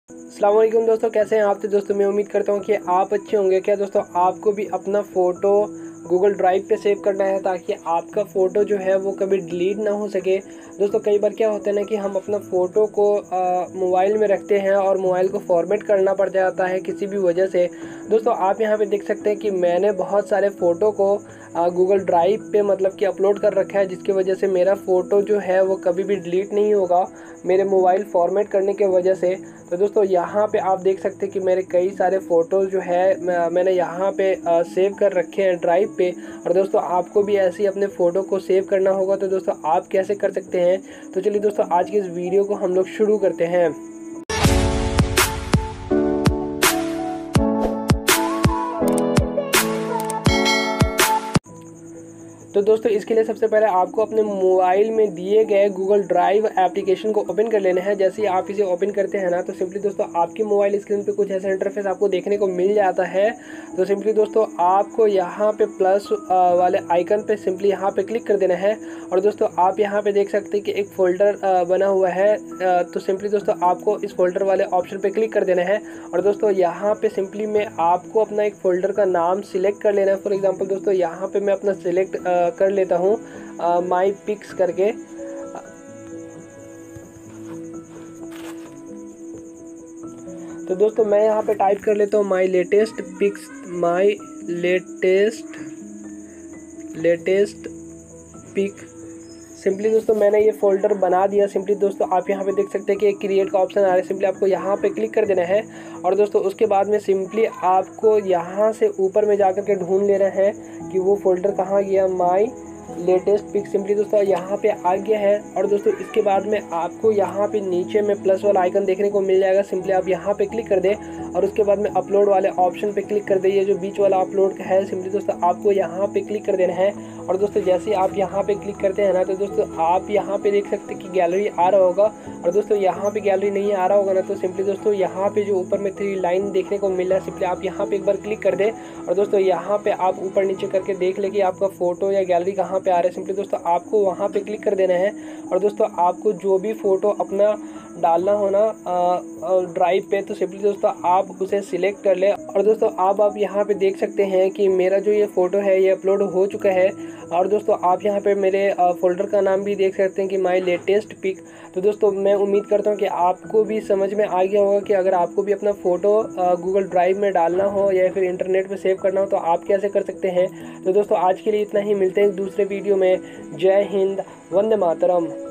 अस्सलाम वालेकुम दोस्तों, कैसे हैं आप? तो दोस्तों मैं उम्मीद करता हूँ कि आप अच्छे होंगे। क्या दोस्तों आपको भी अपना फ़ोटो गूगल ड्राइव पे सेव करना है ताकि आपका फ़ोटो जो है वो कभी डिलीट ना हो सके। दोस्तों कई बार क्या होता है ना कि हम अपना फ़ोटो को मोबाइल में रखते हैं और मोबाइल को फॉर्मेट करना पड़ जाता है किसी भी वजह से। दोस्तों आप यहाँ पे देख सकते हैं कि मैंने बहुत सारे फ़ोटो को गूगल ड्राइव पे मतलब कि अपलोड कर रखा है, जिसकी वजह से मेरा फ़ोटो जो है वो कभी भी डिलीट नहीं होगा मेरे मोबाइल फॉर्मेट करने के वजह से। तो दोस्तों यहाँ पे आप देख सकते हैं कि मेरे कई सारे फ़ोटोज़ जो है मैंने यहाँ पे सेव कर रखे हैं ड्राइव पे। और दोस्तों आपको भी ऐसे ही अपने फ़ोटो को सेव करना होगा, तो दोस्तों आप कैसे कर सकते हैं? तो चलिए दोस्तों आज की इस वीडियो को हम लोग शुरू करते हैं। तो दोस्तों इसके लिए सबसे पहले आपको अपने मोबाइल में दिए गए गूगल ड्राइव एप्लीकेशन को ओपन कर लेना है। जैसे ही आप इसे ओपन करते हैं ना, तो सिंपली दोस्तों आपकी मोबाइल स्क्रीन पे कुछ ऐसा इंटरफेस आपको देखने को मिल जाता है। तो सिंपली दोस्तों आपको यहाँ पे प्लस वाले आइकन पे सिंपली यहाँ पे क्लिक कर देना है। और दोस्तों आप यहाँ पे देख सकते हैं कि एक फ़ोल्डर बना हुआ है। तो सिंपली दोस्तों आपको इस फोल्डर वाले ऑप्शन पे क्लिक कर देना है। और दोस्तों यहाँ पे सिंपली में आपको अपना एक फ़ोल्डर का नाम सिलेक्ट कर लेना है। फॉर एग्जांपल दोस्तों यहाँ पे मैं अपना सिलेक्ट कर लेता हूँ माई पिक्स करके। तो दोस्तों मैं यहाँ पे टाइप कर लेता हूँ my latest pics, my latest pic. Simply दोस्तों मैंने ये फोल्डर बना दिया। सिंपली दोस्तों आप यहाँ पे देख सकते हैं कि एक क्रिएट का ऑप्शन आ रहा है, सिंपली आपको यहाँ पे क्लिक कर देना है। और दोस्तों उसके बाद में सिंपली आपको यहाँ से ऊपर में जाकर के ढूंढ लेना है कि वो फोल्डर कहाँ गया, माई लेटेस्ट पिक। सिंपली दोस्तों यहाँ पे आ गया है। और दोस्तों इसके बाद में आपको यहाँ पे नीचे में प्लस वाला आइकन देखने को मिल जाएगा, सिंपली आप यहाँ पे क्लिक कर दें। और उसके बाद में अपलोड वाले ऑप्शन पे क्लिक कर दें। ये जो बीच वाला अपलोड का है, सिंपली दोस्तों आपको यहाँ पे क्लिक कर देना है। और दोस्तों जैसे आप यहाँ पे क्लिक करते हैं ना, तो दोस्तों आप यहाँ पे देख सकते हैं कि गैलरी आ रहा होगा। और दोस्तों यहाँ पे गैलरी नहीं आ रहा होगा ना, तो सिंपली दोस्तों यहाँ पे जो ऊपर में 3 लाइन देखने को मिल रहा है, सिंपली आप यहाँ पे एक बार क्लिक कर दें। और दोस्तों यहाँ पे आप ऊपर नीचे करके देख ले कि आपका फ़ोटो या गैलरी कहाँ पे आ रहा है। सिंपली दोस्तों आपको वहाँ पे क्लिक कर देना है। और दोस्तों आपको जो भी फ़ोटो अपना डालना हो ना ड्राइव पे, तो सिंपली दोस्तों आप उसे सिलेक्ट कर ले। और दोस्तों आप यहाँ पे देख सकते हैं कि मेरा जो ये फ़ोटो है ये अपलोड हो चुका है। और दोस्तों आप यहाँ पे मेरे फ़ोल्डर का नाम भी देख सकते हैं कि माई लेटेस्ट पिक। तो दोस्तों मैं उम्मीद करता हूँ कि आपको भी समझ में आ गया होगा कि अगर आपको भी अपना फ़ोटो गूगल ड्राइव में डालना हो या फिर इंटरनेट पे सेव करना हो तो आप कैसे कर सकते हैं। तो दोस्तों आज के लिए इतना ही, मिलते हैं दूसरे वीडियो में। जय हिंद, वंदे मातरम।